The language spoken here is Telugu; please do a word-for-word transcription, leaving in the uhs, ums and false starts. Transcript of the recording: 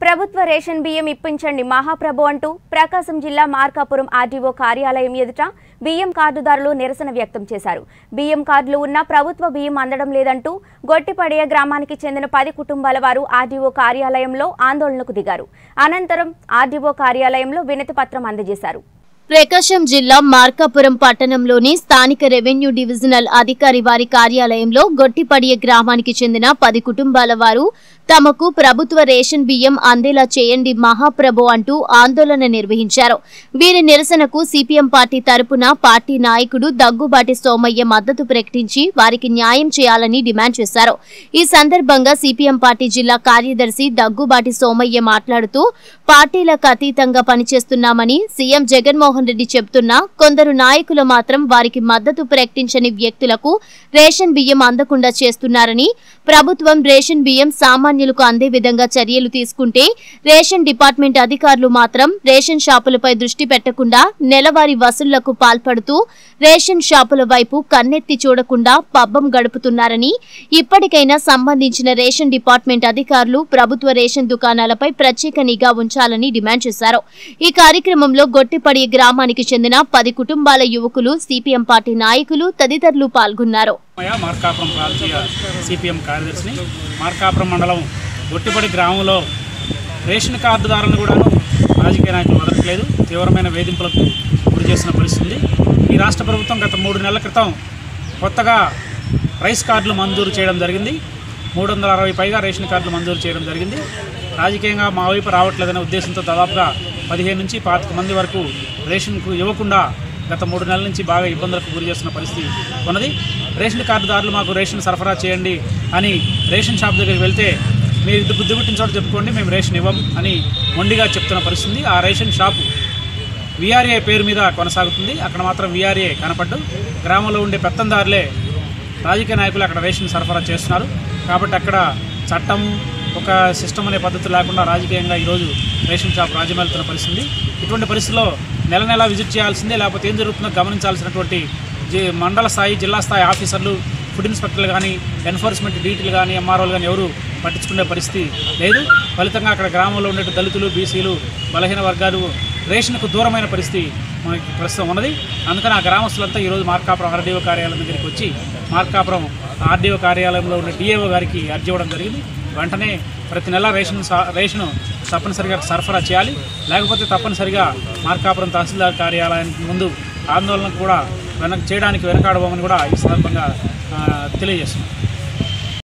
ప్రభుత్వ రేషన్ బియ్యం ఇప్పించండి మహాప్రభు అంటూ ప్రకాశం జిల్లా మార్కాపురం ఆర్డీఓ కార్యాలయం ఎదుట బియ్యం కార్డుదారులు నిరసన వ్యక్తం చేశారు. బియ్యం కార్డులు ఉన్న ప్రభుత్వ బియ్యం అందడం లేదంటూ గొట్టిపడియ గ్రామానికి చెందిన పది కుటుంబాల వారు ఆర్డీఓ కార్యాలయంలో ఆందోళనకు దిగారు. అనంతరం ఆర్డీఓ కార్యాలయంలో వినతి పత్రం అందజేశారు. ప్రకాశం జిల్లా మార్కాపురం పట్టణంలోని స్థానిక రెవెన్యూ డివిజనల్ అధికారి వారి కార్యాలయంలో గొట్టిపడియ గ్రామానికి చెందిన పది కుటుంబాల వారు తమకు ప్రభుత్వ రేషన్ బియ్యం అందేలా చేయండి మహాప్రభు అంటూ ఆందోళన నిర్వహించారు. వీరి నిరసనకు సిపిఎం పార్టీ తరపున పార్టీ నాయకుడు దగ్గుబాటి సోమయ్య మద్దతు ప్రకటించి వారికి న్యాయం చేయాలని డిమాండ్ చేశారు. ఈ సందర్భంగా సిపిఎం పార్టీ జిల్లా కార్యదర్శి దగ్గుబాటి సోమయ్య మాట్లాడుతూ పార్టీలకు అతీతంగా పనిచేస్తున్నామని సీఎం జగన్మోహన్ రెడ్డి చెబుతున్నా కొందరు నాయకులు మాత్రం వారికి మద్దతు ప్రకటించని వ్యక్తులకు రేషన్ బియ్యం అందకుండా చేస్తున్నారని, ప్రభుత్వం రేషన్ బియ్యం సామాన్యులకు అందే విధంగా చర్యలు తీసుకుంటే రేషన్ డిపార్ట్మెంట్ అధికారులు మాత్రం రేషన్ షాపులపై దృష్టి పెట్టకుండా నెలవారీ వసూళ్లకు పాల్పడుతూ రేషన్ షాపుల వైపు కన్నెత్తి చూడకుండా పబ్బం గడుపుతున్నారని, ఇప్పటికైనా సంబంధించిన రేషన్ డిపార్ట్మెంట్ అధికారులు ప్రభుత్వ రేషన్ దుకాణాలపై ప్రత్యేక నిఘా ఉంచాలని డిమాండ్ చేశారు. ఈ కార్యక్రమంలో గొట్టిపడి గ్రామానికి చెందిన పది కుటుంబాల యువకులు, సిపిఎం పార్టీ నాయకులు తదితరులు పాల్గొన్నారు. మార్కాపురం ప్రాంతీయ సిపిఎం కార్యదర్శిని. మార్కాపురం మండలం గొట్టిపడి గ్రామంలో రేషన్ కార్డుదారులను కూడా రాజకీయ నాయకులు వదలట్లేదు, తీవ్రమైన వేధింపులకు గురి చేసిన పరిస్థితి. ఈ రాష్ట్ర ప్రభుత్వం గత మూడు నెలల క్రితం కొత్తగా రైస్ కార్డులు మంజూరు చేయడం జరిగింది. మూడు వందల అరవై పైగా రేషన్ కార్డులు మంజూరు చేయడం జరిగింది. రాజకీయంగా మా వైపు రావట్లేదనే ఉద్దేశంతో దాదాపుగా పదిహేను నుంచి పాతిక మంది వరకు రేషన్కు ఇవ్వకుండా గత మూడు నెలల నుంచి బాగా ఇబ్బందులకు గురి చేస్తున్న పరిస్థితి ఉన్నది. రేషన్ కార్డుదారులు మాకు రేషన్ సరఫరా చేయండి అని రేషన్ షాప్ దగ్గరికి వెళ్తే మీరు ఇది బుద్ధి పుట్టిన చోట చెప్పుకోండి, మేము రేషన్ ఇవ్వం అని మొండిగా చెప్తున్న పరిస్థితి. ఆ రేషన్ షాపు విఆర్ఏ పేరు మీద కొనసాగుతుంది. అక్కడ మాత్రం విఆర్ఏ కనపడ్డు. గ్రామంలో ఉండే పెత్తందారులే రాజకీయ నాయకులు అక్కడ రేషన్ సరఫరా చేస్తున్నారు. కాబట్టి అక్కడ చట్టం ఒక సిస్టమ్ అనే పద్ధతి లేకుండా రాజకీయంగా ఈరోజు రేషన్ షాప్ రాజ్యమేలుతున్న పరిస్థితి. ఇటువంటి పరిస్థితుల్లో నెల నెల విజిట్ చేయాల్సిందే, లేకపోతే ఏం జరుగుతుందో గమనించాల్సినటువంటి మండల స్థాయి, జిల్లా స్థాయి ఆఫీసర్లు, ఫుడ్ ఇన్స్పెక్టర్లు కానీ, ఎన్ఫోర్స్మెంట్ డీటీలు కానీ, ఎంఆర్ఓలు కానీ ఎవరు పట్టించుకునే పరిస్థితి లేదు. ఫలితంగా అక్కడ గ్రామంలో ఉండే దళితులు, బీసీలు, బలహీన వర్గాలు రేషన్కు దూరమైన పరిస్థితి మనకి ప్రస్తుతం ఉన్నది. అందుకని ఆ గ్రామస్తులంతా ఈరోజు మార్కాపురం ఆర్డీఓ కార్యాలయం దగ్గరికి వచ్చి మార్కాపురం ఆర్డీఓ కార్యాలయంలో ఉన్న డిఏఓ గారికి అర్జీ ఇవ్వడం జరిగింది. వెంటనే ప్రతి నెల రేషన్ రేషను తప్పనిసరిగా సరఫరా చేయాలి, లేకపోతే తప్పనిసరిగా మార్కాపురం తహసీల్దార్ కార్యాలయానికి ముందు ఆందోళన కూడా వెనక చేయడానికి వెనకాడబోమని కూడా ఈ సందర్భంగా తెలియజేస్తున్నాం.